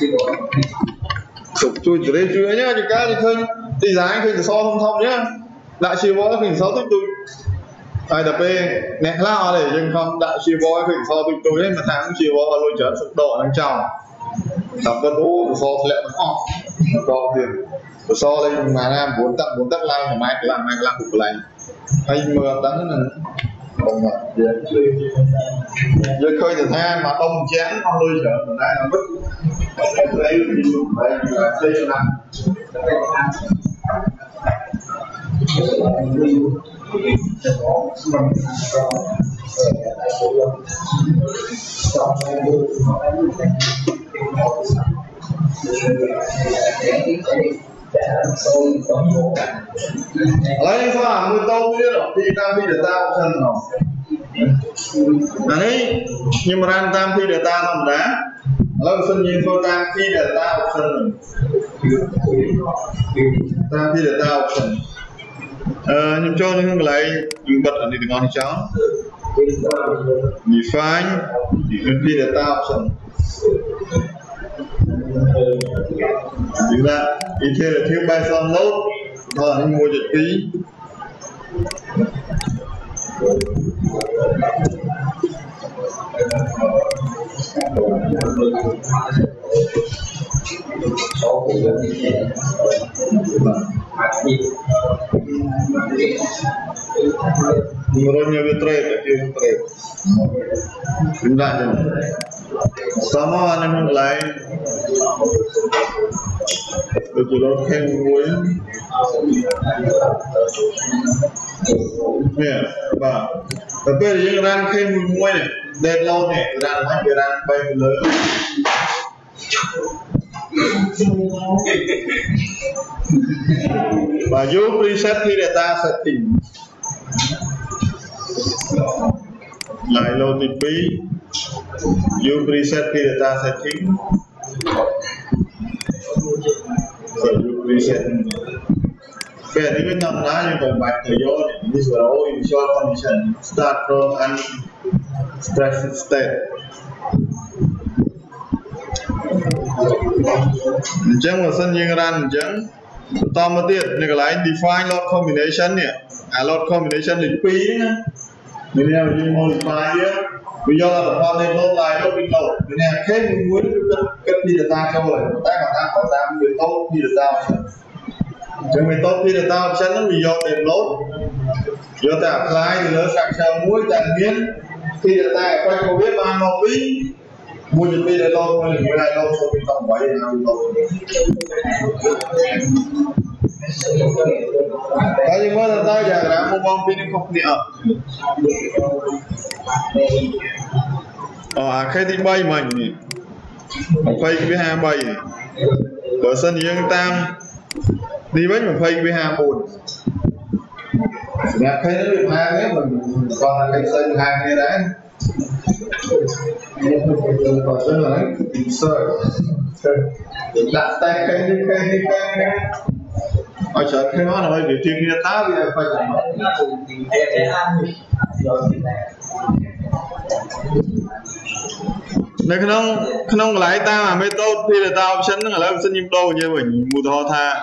sụp chui từ đây chui nhá thì cá thì thôi đi giá thì so không thông nhá đại chiều vô thì so tích tụi ai tập nè lao để nhưng không đại chiều vô thì so tích tụi đấy mà tháng chiều vô lôi chở sụp độ đang trào tập cân đố so lẹ nó ngọt có tiền so lên mà làm bốn tắc lao mà mai làm cục lạnh hay mưa tấn này không mà giờ khơi từ than mà đông chén không lôi chở mà đây là vứt lấy đi đây là xây cho nằm lấy sao người tao biết rồi thì tam phi để tao chân rồi đấy nhưng mà ran tam phi để tao làm đá lâu sân nhìn tôi tam phi để tao chân rồi tam phi để tao chân nhưng cho nên lại bật ở đây thì ngon cháu define phi để tao chân chúng ta ý thế là thiếu bay son lốt thôi anh mua nhật ký Numernya trade, tidak sama dengan lain. Betul kan gue? Ya, bah. Tapi yang ran kan gue ni, deadline ni, ran baik dulu. Baju preset di data setting. Lại lô TV you preset di data setting rồi you preset về những cái năm lá như còn bạch thời gian như zero initial condition start from unstressed state chẳng là sân nhiên ran chẳng tóm một tiết này cái define load combination nè load combination là pi nhá mình làm gì modify á bây giờ là con lên load lại load bình load mình làm hết mình muốn cất đi data cho rồi ta có ta người tốt đi data cho mình tốt đi data option nó mình do tiền load do ta apply thì nó sang sang muối ta biến khi data quay không biết bao nhiêu phí mua những cái load thôi mình lại load cho mình tổng vậy là nhưng mà tao giờ là một bom pin không đi cái đi bay mình phây với hai bay ở sân dương tam đi với mình phây với hai bồn đẹp thấy nó được hai đấy mình còn là cái sân hai cái đấy còn sân là đấy sợi đặt tay cái ở chợ cái nó là bởi vì tiền kia tá bây giờ phải này cái nông lại ta mà method thì là tao option nó là option nhịp đô như mình mua thò tha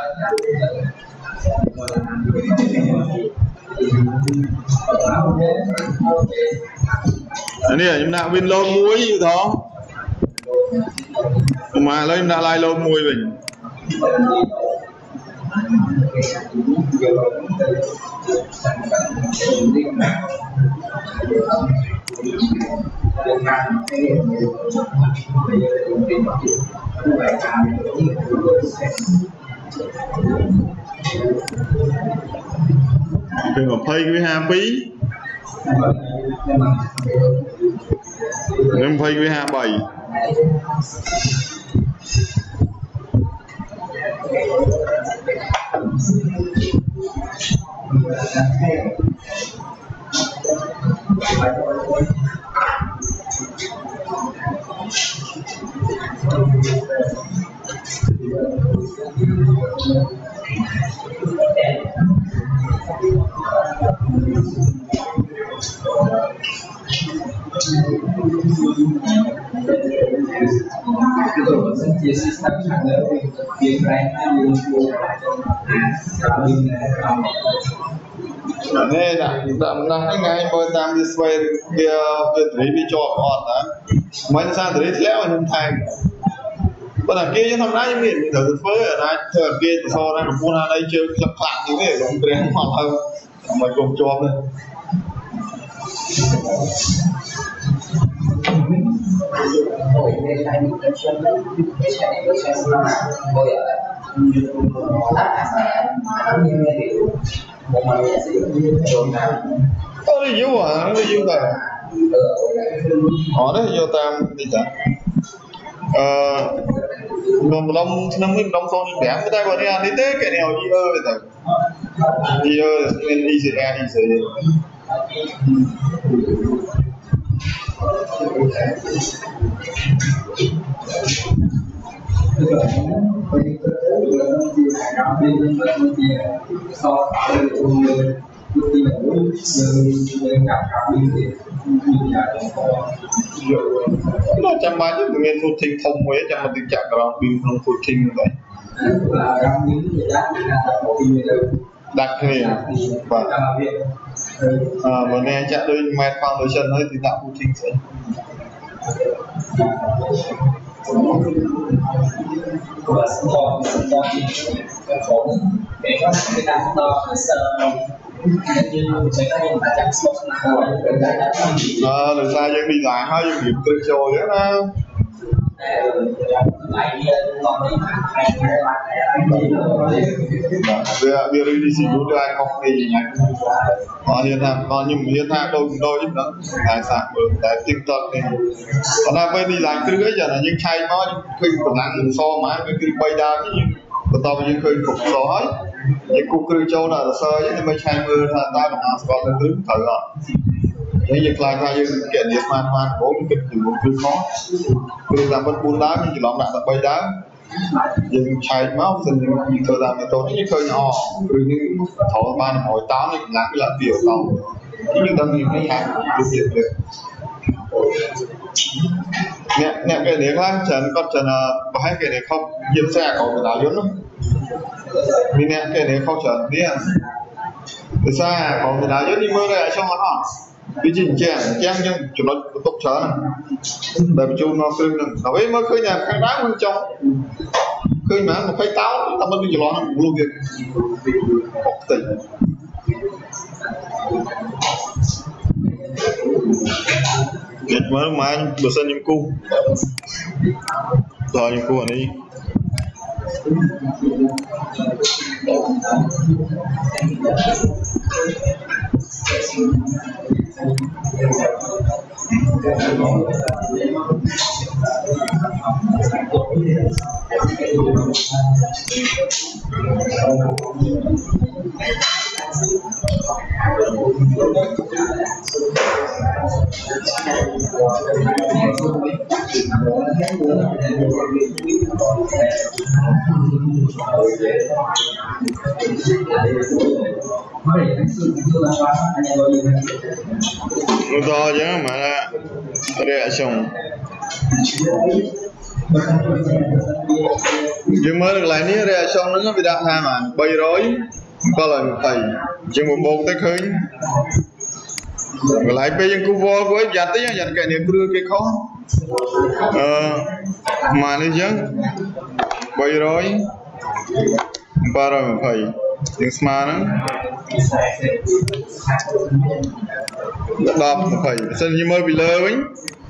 anh này chúng ta bên lô muối như đó mà lấy chúng ta lai lô muối mình Thì mà phây với hai phí nên phây với hai bảy Nè đang ngay bơi tam đi xoay kia thấy bị cho ọt đó mấy sao thấy léo anh thành bây giờ kia thằng này như mình thử phơi ở đây thợ kia từ sau đây một ra đây chơi lập lại như thế cũng tiền hoàn hơn mày cùng cho thôi có đi vô à, nó đi vô rồi họ đấy vô tam đi chả còn đông năm mươi đông con đẹp người ta còn đi ăn đi tết cái nào đi ơ vậy thôi đi ơ nên đi gì ra đi gì nó chẳng bao nhiêu người phụ thinh thông mới chẳng một tình trạng đó bị không phụ thinh vậy đặt nghề và mà nghe chắc đôi mẹ foundation hơi thì tạo phụ thinh sẽ lần sau dân đi lại hơi dân nghiệp từ chồi đó đó bây giờ đi xin vô ai không thì họ hiện tại còn nhưng hiện tại đôi ít đó tài sản tại TikTok này còn là bên đi lại cứ bây giờ là những thay nó khi còn năng so mà cái bay đa cái và tao những khi cục so hết những cục cứ châu là sơ chứ mấy thay mưa là ta còn áo còn đứng thở rồi cái việc làm thay những kiện điện man bố kịch thì một thứ khó cứ làm bất buôn đá nhưng chỉ lòng lại là bay đá nhưng thay máu dần những thời gian này tôi những khơi nhỏ từ những thổ ban hồi táo này làm cái là điều tàu nhưng tâm nhìn cái hàng được việc được nè cái này khác trần con trần có hai cái này không dừng xe có cái nào lớn không mình nè cái này không trần đi à từ xa có cái nào lớn đi mưa đây trong nó cái trình chèn trang cho chúng nó tốt trở này đập chung nó khơi này nó ấy mới khơi nhà khang đá bên trong khơi mà một cái táo ta mới cho nó luôn việc học tỉnh Nhật mới mà bữa sân những cung rồi những cung ở đây to chứ mà là reaction nhưng mới được lại ní reaction nó bị đạp hai mà bay rối có lần thầy chỉ một bộ tới khơi lại bây giờ cô vô với giá tí dành cái này đưa cái khó mà nó chứ bay rối ba rồi mà phải tiếng smart đó đọc mà phải sân như mới bị lơ ấy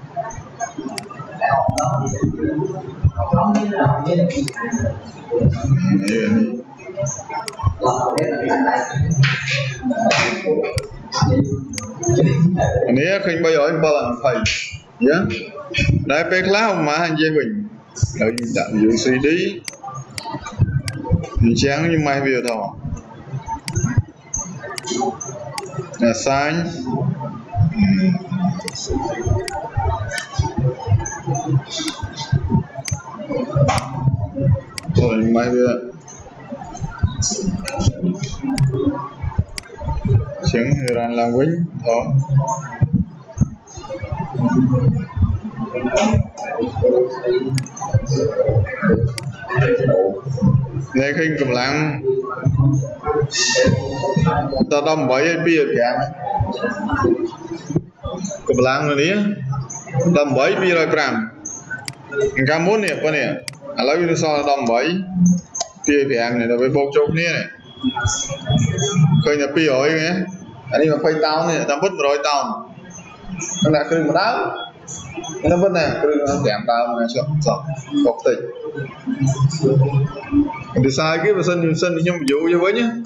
nếu khi bây giờ anh bao lần phải nhá đại pe class mà anh dây mình ở dạng dùng suy đi thì chán như mai việc thôi là sai rồi mai việc chẳngran làm quýnh thôi nghe khi cầm lăng ta đâm bẫy bia kẹt cầm lăng rồi đi đâm bẫy bia rồi cầm cam muốn nè con nè lấy video sau đâm bẫy bia kẹt này là với bột chốt nè khơi nhà bia rồi nghe anh đi mà phơi tao nè tao vứt rồi tao nó là khơi một đá nó vứt nè khơi nó kẹm tao mà sợ cọc tịch thì sai cái sân nhưng mà dụ cho với nhá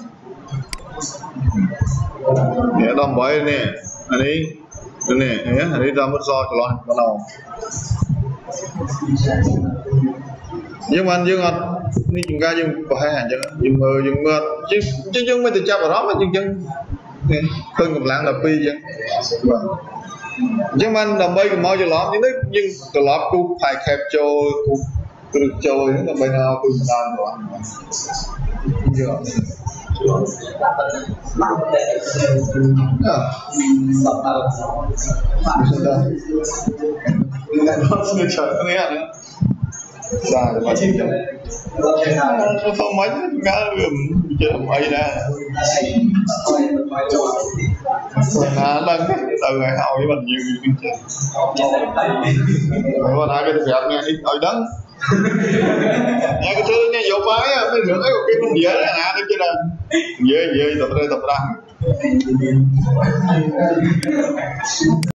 nè đâm bẫy nè anh đi ra mất do cho lo bắt đầu nhưng mà dương ngọt như chúng ta dương có hai hàng chứ dương mơ chứ mới từ chấp vào đó mà chân khơi ngập lạng là pi chứ nhưng mà đầm bay mau cho lọt nhưng từ lọt cũng phải kẹp cho từ trôi những đầm bay nào từ đàn rồi sao mà chỉ không mấy cá chơi mấy ra đang từ ngày hậu với mình nhiều rồi mà cái việc nghe đi ở đó nghe cái thứ nghe vô bái cái nữa cái không dễ là nè cái là dễ tập ra